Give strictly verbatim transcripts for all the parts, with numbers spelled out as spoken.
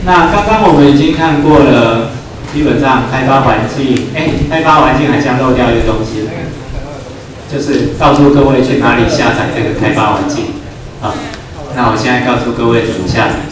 那刚刚我们已经看过了，基本上开发环境，哎，开发环境还像漏掉一个东西，就是告诉各位去哪里下载这个开发环境啊。那我现在告诉各位怎么下载。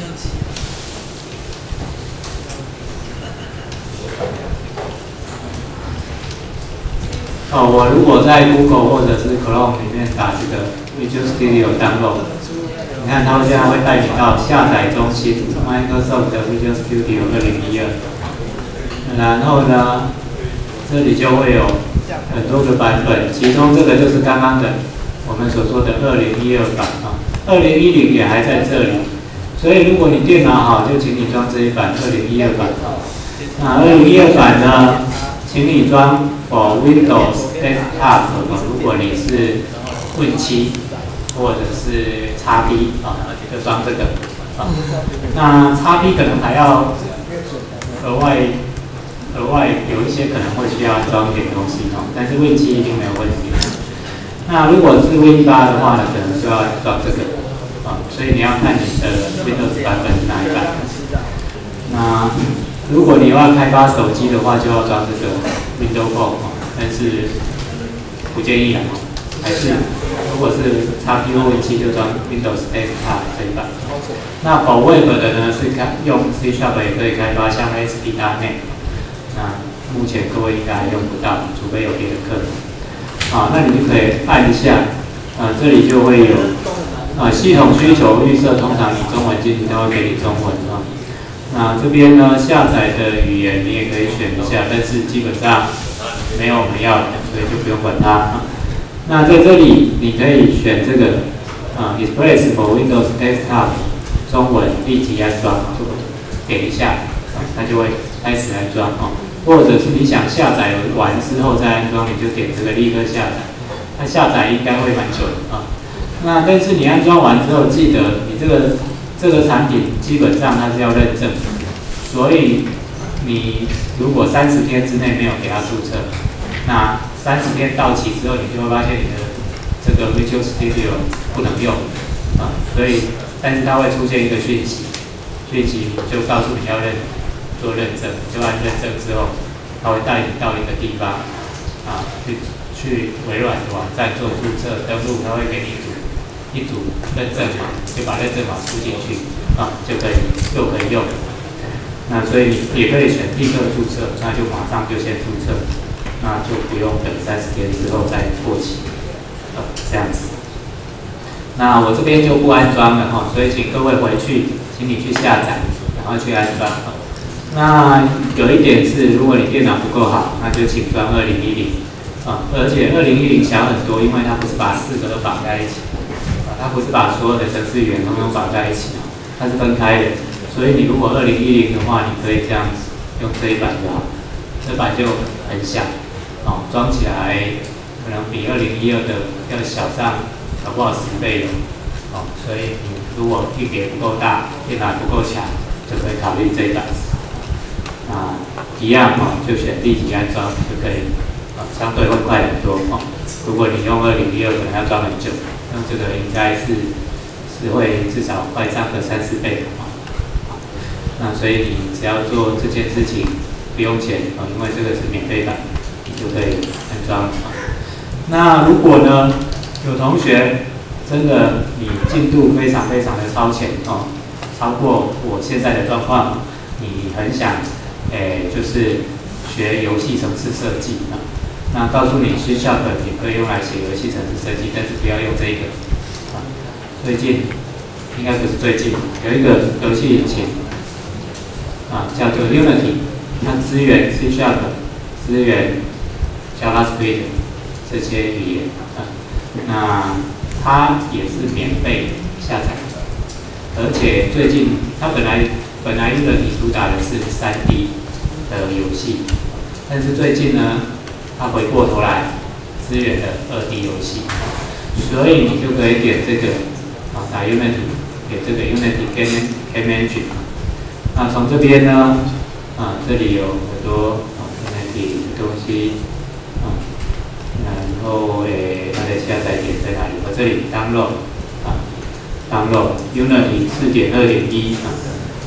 哦，我如果在 Google 或者是 Chrome 里面打这个 Visual Studio Download， 你看它现在会带你到下载中心 Microsoft Visual Studio 二零一二，然后呢，这里就会有很多个版本，其中这个就是刚刚的我们所说的二零一二版啊，二零一零也还在这里，所以如果你电脑好，就请你装这一版二零一二版啊。那二零一二版呢，请你装 for Windows Desktop， 如果你是 Win 七或者是 X P 啊，就装这个啊。那 X P 可能还要额外额外有一些可能会需要装点东西哦，但是 Win 七一定没有问题。那如果是 Win 八的话呢，可能就要装这个啊，所以你要看你的 Windows 版本是哪一版。那如果你要开发手机的话，就要装这个 Windows Phone 哦，但是不建议啦，还是如果是 X P 或 Win 七就装 Windows Desktop 这一版。那 for Web 的呢是开用 C Sharp 也可以开发，像 A S P 点 net。那目前各位应该还用不到，除非有别的课程。啊，那你就可以按一下，啊，这里就会有啊系统需求预设，通常你中文进去它会给你中文啊。那这边呢，下载的语言你也可以选一下，但是基本上没有我们要的，所以就不用管它。啊、那在这里你可以选这个啊 ，Express for Windows Desktop 中文立即安装，就点一下，啊，它就会开始安装哦。或者是你想下载完之后再安装，你就点这个立刻下载。它下载应该会蛮久的啊。那但是你安装完之后，记得你这个。这个产品基本上它是要认证，所以你如果三十天之内没有给它注册，那三十天到期之后，你就会发现你的这个 Visual Studio 不能用啊，所以但是它会出现一个讯息，讯息就告诉你要认做认证，就按认证之后，它会带你到一个地方啊，去去微软的网站做注册登录，它会给你组。一组认证码，就把认证码输进去啊，就可以又可以用。那所以你也可以选立刻注册，那就马上就先注册，那就不用等三十天之后再过期，呃，这样子。那我这边就不安装了哈，所以请各位回去，请你去下载，然后去安装。那有一点是，如果你电脑不够好，那就请装二零一零啊，而且二零一零小很多，因为它不是把四个都绑在一起。它不是把所有的程式语言统统绑在一起，它是分开的。所以你如果二零一零的话，你可以这样子用这一版就好，这版就很小，哦，装起来可能比二零一二的要小上搞不好十倍了，哦，所以你如果硬碟不够大，电脑不够强，就可以考虑这一版。啊，一样哦，就选立即安装就可以，啊，相对会快很多哦。如果你用二零一二，可能要装很久。用这个应该是是会至少快上个三四倍啊，那所以你只要做这件事情不用钱啊，因为这个是免费版，你就可以安装啊。那如果呢有同学真的你进度非常非常的超前哦，超过我现在的状况，你很想诶就是学游戏程式设计啊。那告诉你 C Sharp 也可以用来写游戏程式设计，但是不要用这个啊。最近应该不是最近，有一个游戏引擎啊，叫做 Unity， 它支援 C Sharp， 支援 JavaScript 这些语言啊。那它也是免费下载的，而且最近它本来本来 Unity 主打的是 三 D 的游戏，但是最近呢。它回过头来支援了二 D 游戏，所以你就可以点这个啊，打 Unity， 点这个 Unity Game Engine。那从这边呢，啊，这里有很多啊 Unity 的东西啊，然后诶，它的下载点在哪里？我这里 download 啊 ，download Unity 四点二点一啊，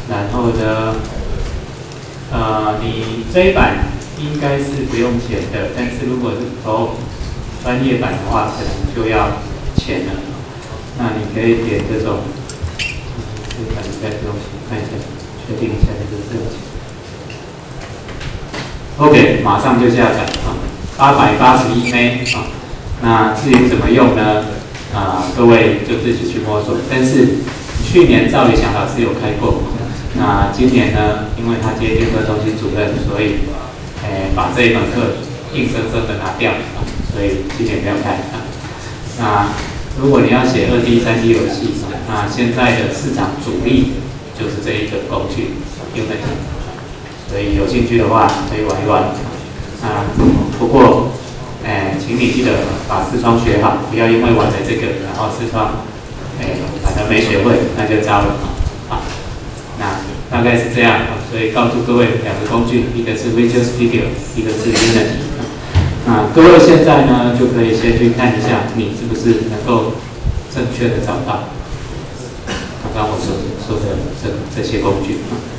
然后呢，呃，你这一版应该是不用钱的，但是如果是 Pro 专业版的话，可能就要钱了。那你可以点这种，这一版应该不用钱，看一下，确定一下这个是不是钱。OK， 马上就下载啊，八百八十一 M B 啊。那至于怎么用呢？啊、呃，各位就自己去摸索。但是去年赵宇翔老师有开过，那今年呢，因为他接电科中心主任，所以，诶、呃，把这一门课硬生生的拿掉啊，所以今年没有开啊。那如果你要写二 D、三 D 游戏，那现在的市场主力就是这一个工具 Unity， 所以有兴趣的话可以玩一玩。啊，不过，诶、呃，请你记得把视窗学好，不要因为玩了这个，然后视窗，诶、呃，反正没学会，那就糟了啊。那大概是这样啊，所以告诉各位两个工具，一个是 Visual Studio， 一个是 Unity。那各位现在呢，就可以先去看一下，你是不是能够正确的找到刚刚我所说的这这些工具啊。